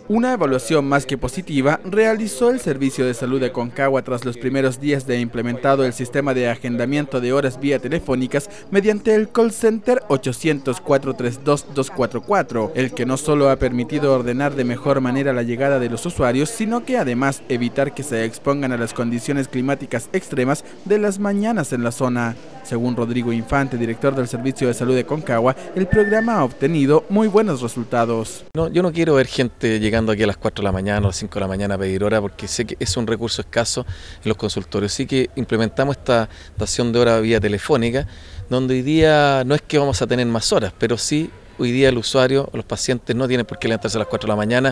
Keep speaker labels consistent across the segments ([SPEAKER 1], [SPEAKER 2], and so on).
[SPEAKER 1] Una evaluación más que positiva realizó el Servicio de Salud de Aconcagua tras los primeros días de implementado el sistema de agendamiento de horas vía telefónicas mediante el call center 800-432-244, el que no solo ha permitido ordenar de mejor manera la llegada de los usuarios, sino que además evitar que se expongan a las condiciones climáticas extremas de las mañanas en la zona. Según Rodrigo Infante, director del Servicio de Salud de Aconcagua, el programa ha obtenido muy buenos resultados.
[SPEAKER 2] Yo no quiero ver gente llegando aquí a las 4 de la mañana o a las 5 de la mañana a pedir hora, porque sé que es un recurso escaso en los consultorios. Así que implementamos esta dación de hora vía telefónica, donde hoy día no es que vamos a tener más horas, pero sí hoy día el usuario, los pacientes no tienen por qué levantarse a las 4 de la mañana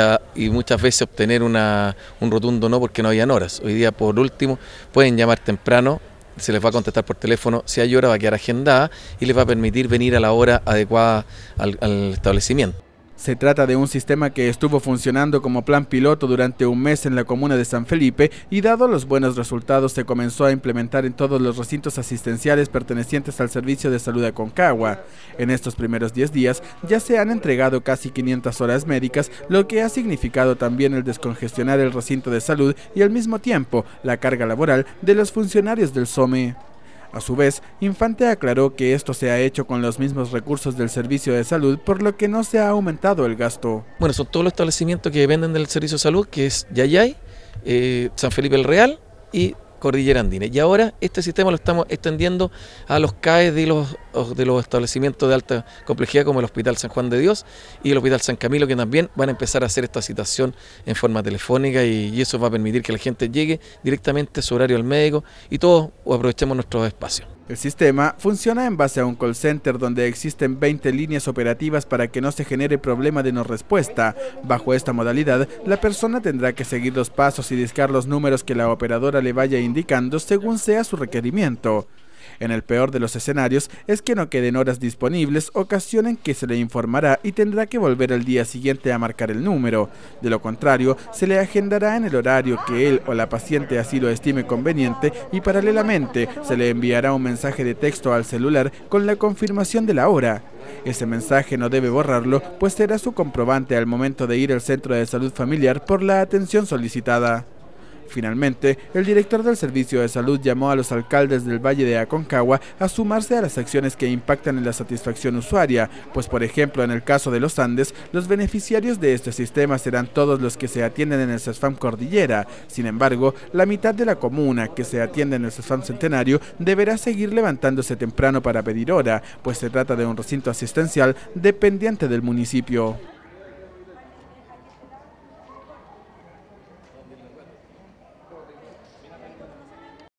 [SPEAKER 2] y muchas veces obtener un rotundo no porque no habían horas. Hoy día, por último, pueden llamar temprano, se les va a contestar por teléfono, si hay hora va a quedar agendada y les va a permitir venir a la hora adecuada al establecimiento.
[SPEAKER 1] Se trata de un sistema que estuvo funcionando como plan piloto durante un mes en la comuna de San Felipe y dado los buenos resultados se comenzó a implementar en todos los recintos asistenciales pertenecientes al Servicio de Salud de Aconcagua. En estos primeros 10 días ya se han entregado casi 500 horas médicas, lo que ha significado también el descongestionar el recinto de salud y al mismo tiempo la carga laboral de los funcionarios del SOME. A su vez, Infante aclaró que esto se ha hecho con los mismos recursos del servicio de salud, por lo que no se ha aumentado el gasto.
[SPEAKER 2] Bueno, son todos los establecimientos que dependen del servicio de salud, que es Yayay, San Felipe el Real y Cordillera Andina. Y ahora este sistema lo estamos extendiendo a los CAE de los establecimientos de alta complejidad como el Hospital San Juan de Dios y el Hospital San Camilo, que también van a empezar a hacer esta citación en forma telefónica y eso va a permitir que la gente llegue directamente a su horario al médico y todos aprovechemos nuestros espacios.
[SPEAKER 1] El sistema funciona en base a un call center donde existen 20 líneas operativas para que no se genere problema de no respuesta. Bajo esta modalidad, la persona tendrá que seguir los pasos y discar los números que la operadora le vaya indicando según sea su requerimiento. En el peor de los escenarios es que no queden horas disponibles, ocasión en que se le informará y tendrá que volver al día siguiente a marcar el número. De lo contrario, se le agendará en el horario que él o la paciente así lo estime conveniente y paralelamente se le enviará un mensaje de texto al celular con la confirmación de la hora. Ese mensaje no debe borrarlo, pues será su comprobante al momento de ir al centro de salud familiar por la atención solicitada. Finalmente, el director del Servicio de Salud llamó a los alcaldes del Valle de Aconcagua a sumarse a las acciones que impactan en la satisfacción usuaria, pues por ejemplo en el caso de los Andes, los beneficiarios de este sistema serán todos los que se atienden en el CESFAM Cordillera. Sin embargo, la mitad de la comuna que se atiende en el CESFAM Centenario deberá seguir levantándose temprano para pedir hora, pues se trata de un recinto asistencial dependiente del municipio.